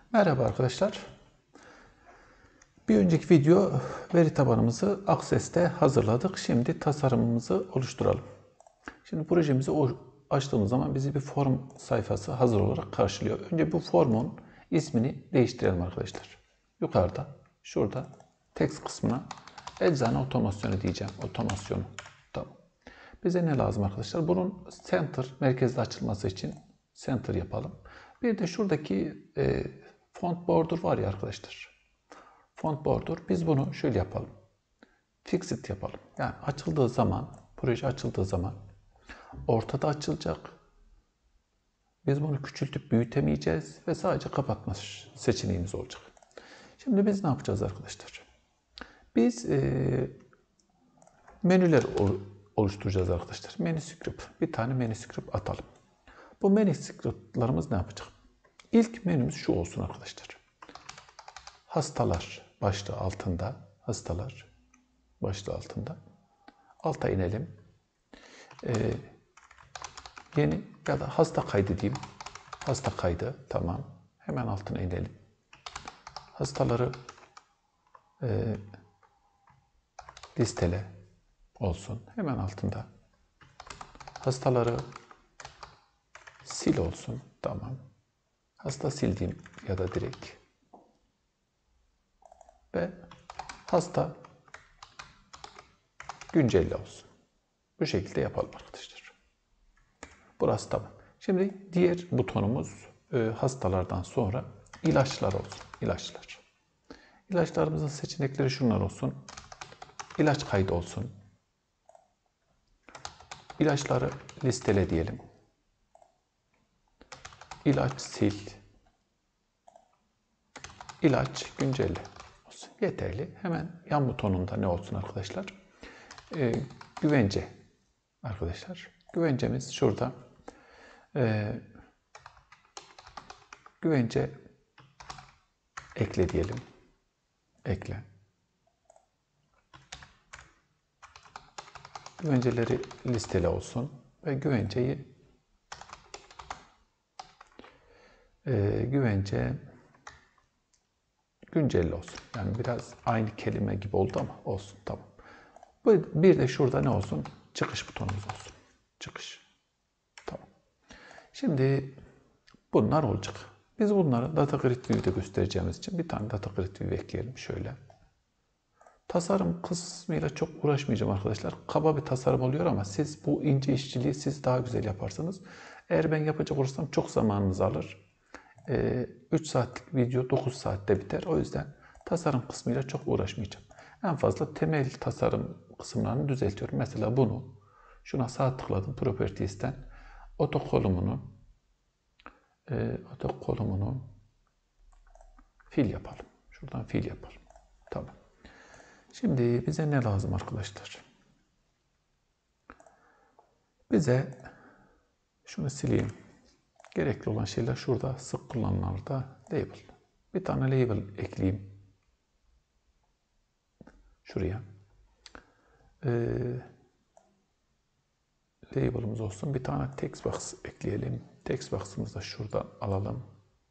Merhaba arkadaşlar. Bir önceki video veri tabanımızı Access'te hazırladık. Şimdi tasarımımızı oluşturalım. Şimdi projemizi açtığımız zaman bizi bir form sayfası hazır olarak karşılıyor. Önce bu formun ismini değiştirelim arkadaşlar. Yukarıda, şurada text kısmına eczane otomasyonu diyeceğim. Otomasyonu. Tamam. Bize ne lazım arkadaşlar? Bunun center, merkezde açılması için center yapalım. Bir de şuradaki font border var ya arkadaşlar. Font border. Biz bunu şöyle yapalım. Fixed yapalım. Yani açıldığı zaman, proje açıldığı zaman ortada açılacak. Biz bunu küçültüp büyütemeyeceğiz ve sadece kapatma seçeneğimiz olacak. Şimdi biz ne yapacağız arkadaşlar? Biz menüler oluşturacağız arkadaşlar. Menü script. Bir tane menü script atalım. Bu menü script'larımız ne yapacak? İlk menümüz şu olsun arkadaşlar. Hastalar başlığı altında. Hastalar başlığı altında. Alta inelim. Yeni ya da hasta kaydı diyeyim. Hasta kaydı. Tamam. Hemen altına inelim. Hastaları listele olsun. Hemen altında. Hastaları sil olsun. Tamam. Hasta sildiğim ya da direkt. Ve hasta güncelle olsun. Bu şekilde yapalım arkadaşlar. Burası tamam. Şimdi diğer butonumuz hastalardan sonra ilaçlar olsun. İlaçlar. İlaçlarımızın seçenekleri şunlar olsun. İlaç kaydı olsun. İlaçları listele diyelim. İlaç sil. İlaç güncelle olsun. Yeterli. Hemen yan butonunda ne olsun arkadaşlar? Güvence arkadaşlar. Güvencemiz şurada. Güvence ekle diyelim. Ekle. Güvenceleri listele olsun ve güvence güncelle olsun. Yani biraz aynı kelime gibi oldu ama olsun. Tamam. Bir de şurada ne olsun? Çıkış butonumuz olsun. Çıkış. Tamam. Şimdi bunlar olacak. Biz bunları Data Grid View'de göstereceğimiz için bir tane Data Grid View ekleyelim şöyle. Tasarım kısmıyla çok uğraşmayacağım arkadaşlar. Kaba bir tasarım oluyor ama siz bu ince işçiliği siz daha güzel yaparsınız. Eğer ben yapacak olursam çok zamanınızı alır. 3 saatlik video 9 saatte biter. O yüzden tasarım kısmıyla çok uğraşmayacağım. En fazla temel tasarım kısımlarını düzeltiyorum. Mesela bunu şuna sağ tıkladım Properties'ten otokolumunu fill yapalım. Şuradan fill yapalım. Tamam. Şimdi bize ne lazım arkadaşlar? Bize şunu sileyim. Gerekli olan şeyler şurada sık kullanılanlarda label. Bir tane label ekleyeyim. Şuraya. Label'ımız olsun. Bir tane text box ekleyelim. Text box'ımızı da şuradan alalım.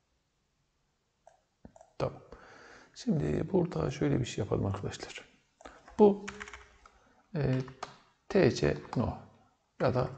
Tamam. Şimdi burada şöyle bir şey yapalım arkadaşlar. Bu TC no ya da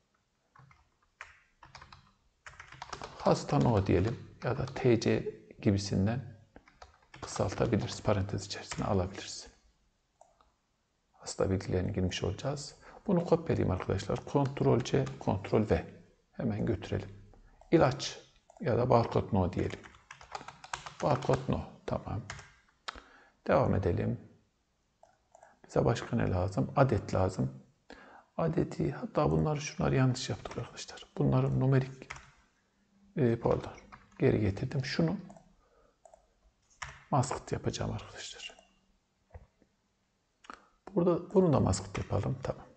hasta no diyelim ya da TC gibisinden kısaltabiliriz. Parantez içerisine alabiliriz. Hasta bilgilerini girmiş olacağız. Bunu kopyalayayım arkadaşlar. Ctrl C, Ctrl V. Hemen götürelim. İlaç ya da barcode no diyelim. Barcode no. Tamam. Devam edelim. Bize başka ne lazım? Adet lazım. Adeti, hatta şunları yanlış yaptık arkadaşlar. Bunları numerik pardon. Geri getirdim. Şunu masked yapacağım arkadaşlar. Bunu da masked yapalım. Tamam.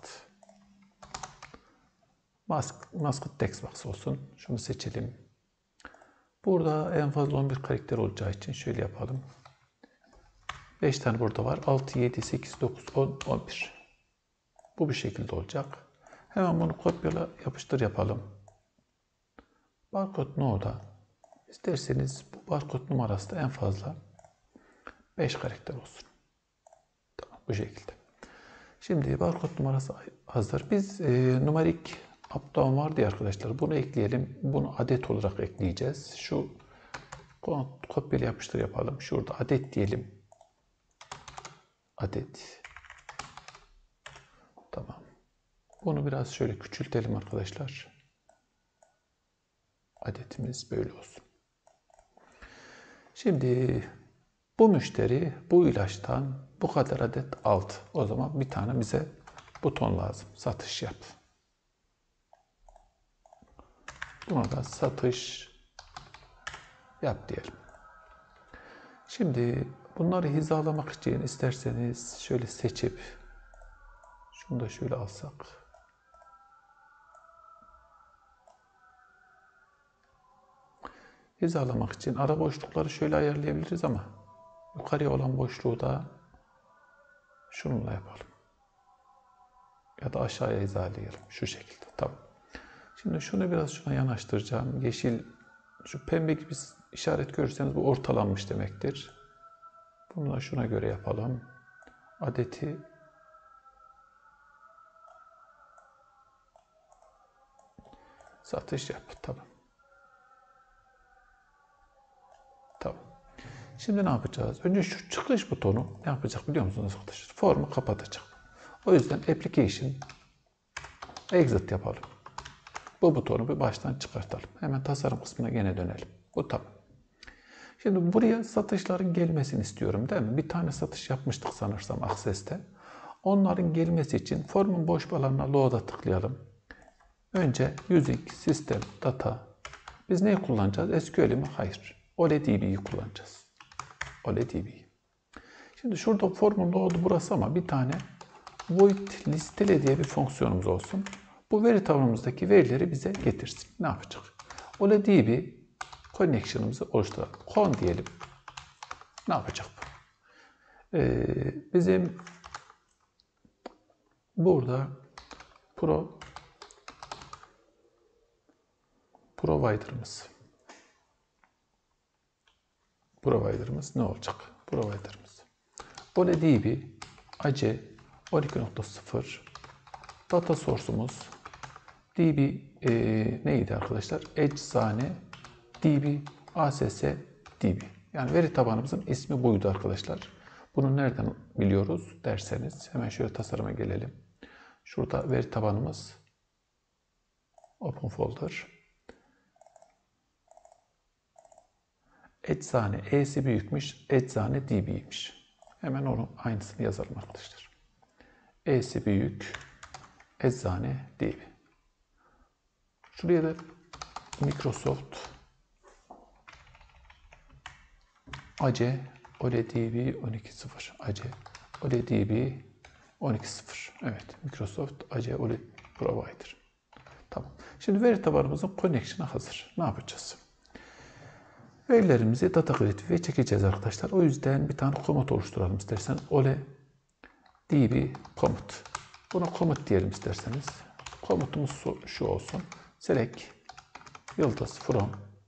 Masked text box olsun. Şunu seçelim. Burada en fazla 11 karakter olacağı için şöyle yapalım. 5 tane burada var. 6, 7, 8, 9, 10, 11. Bu bir şekilde olacak. Hemen bunu kopyala, yapıştır yapalım. Barcode no'da İsterseniz bu barkod numarası da en fazla 5 karakter olsun. Tamam, bu şekilde. Şimdi barkod numarası hazır. Biz numarik updown vardı ya arkadaşlar. Bunu ekleyelim. Bunu adet olarak ekleyeceğiz. Şu kopyala yapıştır yapalım. Şurada adet diyelim. Adet. Tamam. Bunu biraz şöyle küçültelim arkadaşlar. Adetimiz böyle olsun. Şimdi bu müşteri bu ilaçtan bu kadar adet aldı. O zaman bir tane bize buton lazım. Satış yap. Buna da satış yap diyelim. Şimdi bunları hizalamak için isterseniz şöyle seçip şunu da şöyle alsak. Hizalamak için ara boşlukları şöyle ayarlayabiliriz ama yukarıya olan boşluğu da şununla yapalım. Ya da aşağıya hizalayalım. Şu şekilde. Tamam. Şimdi şunu biraz şuna yanaştıracağım. Yeşil, şu pembe gibi işaret görürseniz bu ortalanmış demektir. Bunu da şuna göre yapalım. Adeti satış yap. Tamam. Tamam. Şimdi ne yapacağız? Önce şu çıkış butonu ne yapacak biliyor musunuz arkadaşlar? Formu kapatacak. O yüzden application exit yapalım. Bu butonu bir baştan çıkartalım. Hemen tasarım kısmına gene dönelim. Bu tamam. Şimdi buraya satışların gelmesini istiyorum değil mi? Bir tane satış yapmıştık sanırsam Access'te. Onların gelmesi için formun boş alanına load'a tıklayalım. Önce using system data. Biz neyi kullanacağız? SQL'i mi? Hayır. OLEDB'yi kullanacağız. OLEDB'yi. Şimdi şurada formun load'u burası ama bir tane void listele diye bir fonksiyonumuz olsun. Bu veri tabanımızdaki verileri bize getirsin. Ne yapacak? OLEDB connection'ımızı oluşturalım. Con diyelim. Ne yapacak bu? Bizim burada provider'ımız ne olacak? Provider'ımız OLEDB AC 12.0 data source'umuz DB neydi arkadaşlar? Eczane DB ASS DB. Yani veri tabanımızın ismi buydu arkadaşlar. Bunu nereden biliyoruz derseniz hemen şöyle tasarıma gelelim. Şurada veri tabanımız Open Folder. Eczane E'si büyükmüş. Eczane DB'ymiş. Hemen onun aynısını yazalım arkadaşlar. E'si büyük. Eczane DB. Şuraya da Microsoft AC OLEDB 12.0 AC OLEDB 12.0 evet Microsoft AC OLED Provider. Tamam. Şimdi veri tabanımızın connection'a hazır. Ne yapacağız? Verilerimizi data grid'e çekeceğiz arkadaşlar. O yüzden bir tane komut oluşturalım istersen. OLEDB komut. Buna komut diyelim isterseniz. Komutumuz şu olsun. Select yıldız from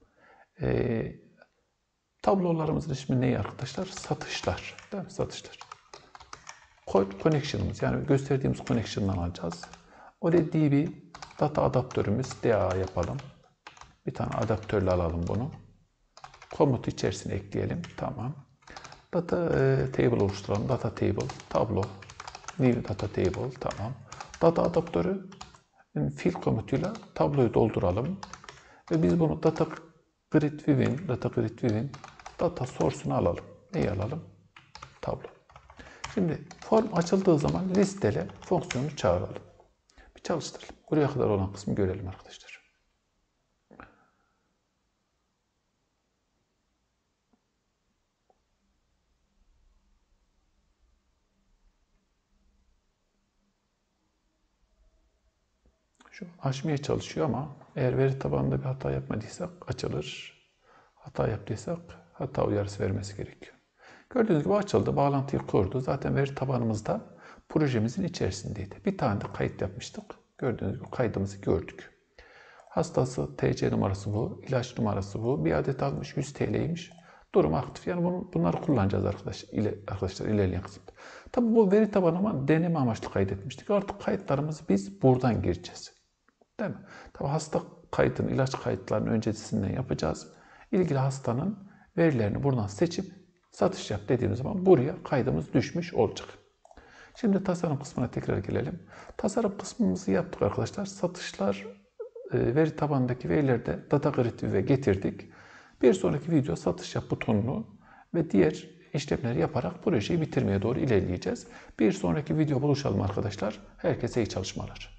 tablolarımızın ismi ne arkadaşlar? Satışlar. Değil mi? Satışlar. Connection'ımız yani gösterdiğimiz connection'dan alacağız. OLEDB data adaptörümüz DA yapalım. Bir tane adaptörle alalım bunu. Komutu içerisine ekleyelim. Tamam. Data table oluşturalım. Data table, tablo, new data table. Tamam. Data adaptörü fill komutuyla tabloyu dolduralım. Ve biz bunu data grid view'in data source'unu alalım. Neyi alalım? Tablo. Şimdi form açıldığı zaman listele fonksiyonu çağıralım. Bir çalıştıralım. Buraya kadar olan kısmı görelim arkadaşlar. Şu açmaya çalışıyor ama eğer veri tabanında bir hata yapmadıysak açılır. Hata yaptıysak hata uyarısı vermesi gerekiyor. Gördüğünüz gibi açıldı, bağlantıyı kurdu. Zaten veri tabanımızda projemizin içerisindeydi. Bir tane de kayıt yapmıştık. Gördüğünüz gibi kaydımızı gördük. Hastası TC numarası bu, ilaç numarası bu. Bir adet almış 100 TL'ymiş. Durum aktif. Yani bunları kullanacağız arkadaşlar ilerleyen kısımda. Tabi bu veri tabanı ama deneme amaçlı kaydetmiştik. Artık kayıtlarımızı biz buradan gireceğiz. Değil mi? Tabi hasta kaydını, ilaç kayıtlarını öncesinden yapacağız. İlgili hastanın verilerini buradan seçip satış yap dediğimiz zaman buraya kaydımız düşmüş olacak. Şimdi tasarım kısmına tekrar gelelim. Tasarım kısmımızı yaptık arkadaşlar. Satışlar veri tabanındaki verileri de data grid'e getirdik. Bir sonraki video satış yap butonunu ve diğer işlemleri yaparak projeyi bitirmeye doğru ilerleyeceğiz. Bir sonraki video buluşalım arkadaşlar. Herkese iyi çalışmalar.